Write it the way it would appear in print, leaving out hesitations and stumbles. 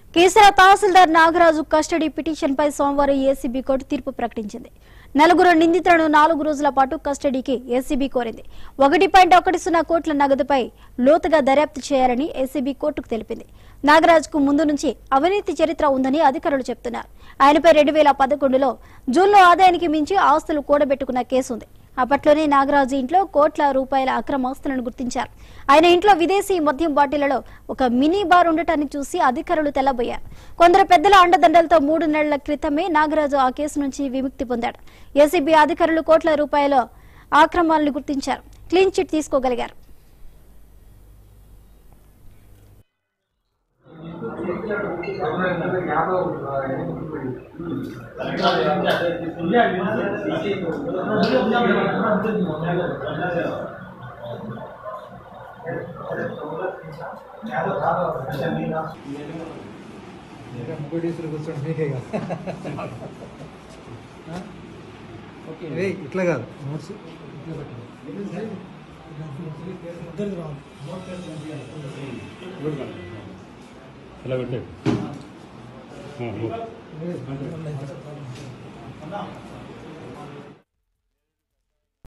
కేసరా తహసీల్దార్ Nagaraju custody పిటిషన్పై సోమవారం ACB court తీర్పు ప్రకటించింది. నలుగురు నిందితులను 4 రోజుల పాటు కస్టడీకి ఏసీబీ కోరింది. 1.10 కోట్ల నగదుపై లోతుగా దర్యాప్తు చేయాలని ఏసీబీ కోర్టుకు తెలిపింది. నాగరాజుకు ముందు నుంచి అవినీతి చరిత్ర ఉందని అధికారులు చెబుతున్నారు. ఆయనపై 2011లో జూన్లో ఆదాయానికి మించి ఆస్తులు కూడబెట్టుకున్న కేసు ఉంది. అప్పట్లోనే నాగరాజు ఇంట్లో కోట్ల రూపాయల అక్రమ ఆస్తులను గుర్తించారు. ఆయన ఇంట్లో విదేశీ మద్యం బాటిళ్లలో ఒక మినీ బార్ ఉండటాన్ని చూసి అధికారులు తెల్లబోయారు. కొందరు పెద్దల అండదండలతో 3 నెలల క్రితమే నాగరాజు ఆ కేసు నుంచి విముక్తి పొందాడు. ఏసీబీ అధికారులు కోట్ల రూపాయల ఆక్రమాలను గుర్తించారు. క్లీన్ చిట్ తీసుకోగలిగారు. ఇట్లా కాదు నోట్స్ ఎలా పెట్టాడు